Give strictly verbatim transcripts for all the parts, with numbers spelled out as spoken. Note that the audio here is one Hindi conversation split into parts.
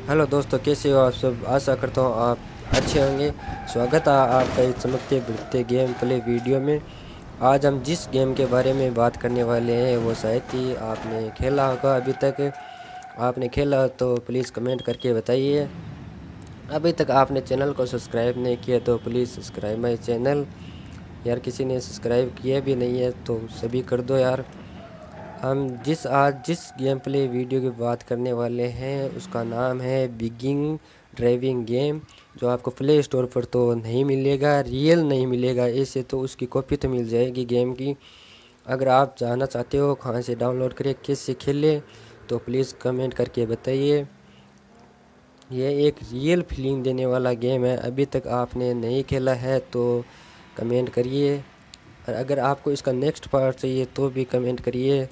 हेलो दोस्तों, कैसे हो आप सब। आशा करता हूँ आप अच्छे होंगे। स्वागत है आपका इस चमकते बढ़ते गेम प्ले वीडियो में। आज हम जिस गेम के बारे में बात करने वाले हैं वो शायद ही आपने खेला होगा अभी तक। आपने खेला तो प्लीज़ कमेंट करके बताइए। अभी तक आपने चैनल को सब्सक्राइब नहीं किया तो प्लीज़ सब्सक्राइब माई चैनल। यार किसी ने सब्सक्राइब किया भी नहीं है तो सभी कर दो यार। हम जिस आज जिस गेम प्ले वीडियो की बात करने वाले हैं उसका नाम है बिगिंग ड्राइविंग गेम, जो आपको प्ले स्टोर पर तो नहीं मिलेगा, रियल नहीं मिलेगा। ऐसे तो उसकी कॉपी तो मिल जाएगी गेम की। अगर आप जानना चाहते हो कहाँ से डाउनलोड करें, कैसे खेलें, तो प्लीज़ कमेंट करके बताइए। यह एक रियल फीलिंग देने वाला गेम है। अभी तक आपने नहीं खेला है तो कमेंट करिए, और अगर आपको इसका नेक्स्ट पार्ट चाहिए तो भी कमेंट करिए।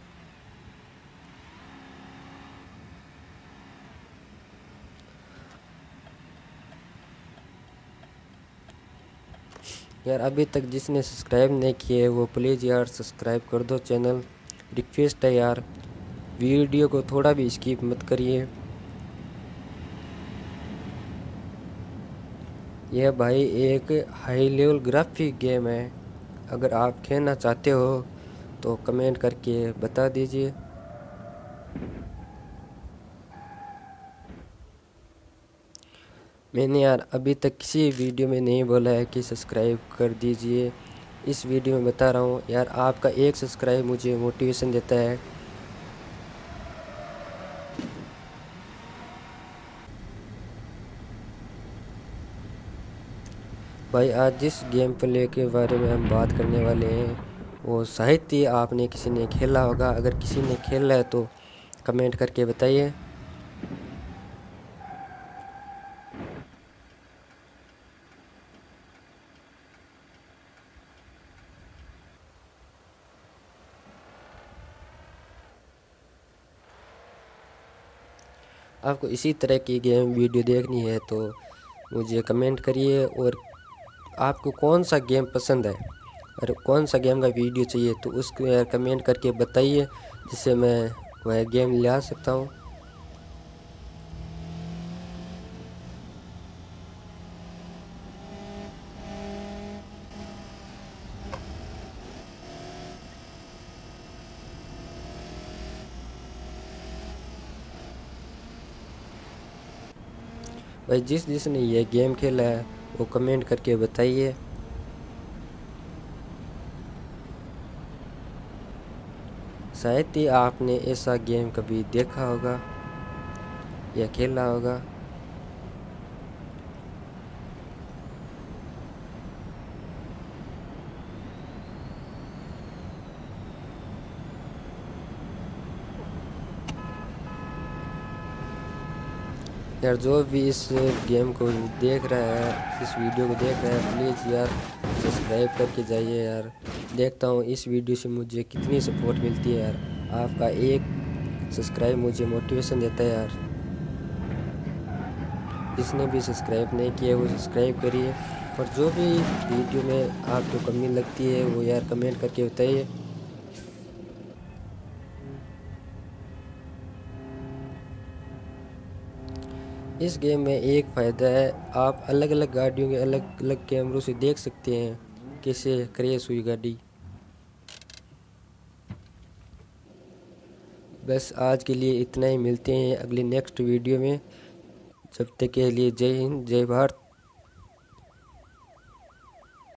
यार अभी तक जिसने सब्सक्राइब नहीं किए वो प्लीज़ यार सब्सक्राइब कर दो चैनल। रिक्वेस्ट है यार, वीडियो को थोड़ा भी स्किप मत करिए। यह भाई एक हाई लेवल ग्राफिक गेम है। अगर आप खेलना चाहते हो तो कमेंट करके बता दीजिए। मैंने यार अभी तक किसी वीडियो में नहीं बोला है कि सब्सक्राइब कर दीजिए। इस वीडियो में बता रहा हूँ यार, आपका एक सब्सक्राइब मुझे मोटिवेशन देता है। भाई आज जिस गेम प्ले के बारे में हम बात करने वाले हैं वो साहित्य आपने किसी ने खेला होगा। अगर किसी ने खेला है तो कमेंट करके बताइए। आपको इसी तरह की गेम वीडियो देखनी है तो मुझे कमेंट करिए। और आपको कौन सा गेम पसंद है और कौन सा गेम का वीडियो चाहिए तो उसको यार कमेंट करके बताइए, जिससे मैं वह गेम ला सकता हूँ। भाई जिस जिसने ये गेम खेला है वो कमेंट करके बताइए। शायद ही आपने ऐसा गेम कभी देखा होगा या खेला होगा। यार जो भी इस गेम को देख रहा है, इस वीडियो को देख रहा है, प्लीज़ यार सब्सक्राइब करके जाइए यार। देखता हूँ इस वीडियो से मुझे कितनी सपोर्ट मिलती है यार। आपका एक सब्सक्राइब मुझे मोटिवेशन देता है यार। जिसने भी सब्सक्राइब नहीं किया वो सब्सक्राइब करिए। और जो भी वीडियो में आपको कमी लगती है वो यार कमेंट करके बताइए। इस गेम में एक फ़ायदा है, आप अलग अलग गाड़ियों के अलग अलग कैमरों से देख सकते हैं कैसे क्रैश हुई गाड़ी। बस आज के लिए इतना ही, मिलते हैं अगली नेक्स्ट वीडियो में। जब तक के लिए जय हिंद, जय भारत।